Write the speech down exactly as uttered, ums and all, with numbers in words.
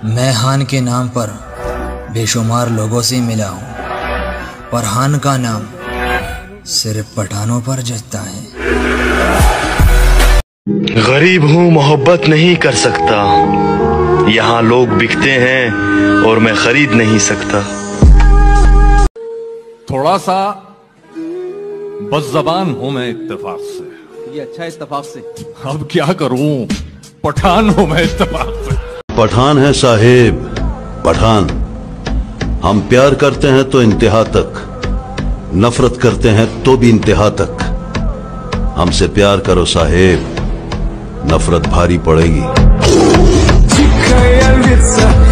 मैं हान के नाम पर बेशुमार लोगों से मिला हूँ, पर हान का नाम सिर्फ पठानों पर जचता है। गरीब हूँ, मोहब्बत नहीं कर सकता। यहाँ लोग बिकते हैं और मैं खरीद नहीं सकता। थोड़ा सा बज़बान हूँ मैं इत्तेफाक से। ये अच्छा इत्तेफाक से। अब क्या करूँ, पठान हूँ मैं इत्तेफाक से। पठान है साहेब, पठान। हम प्यार करते हैं तो इंतहा तक, नफरत करते हैं तो भी इंतहा तक। हमसे प्यार करो साहेब, नफरत भारी पड़ेगी।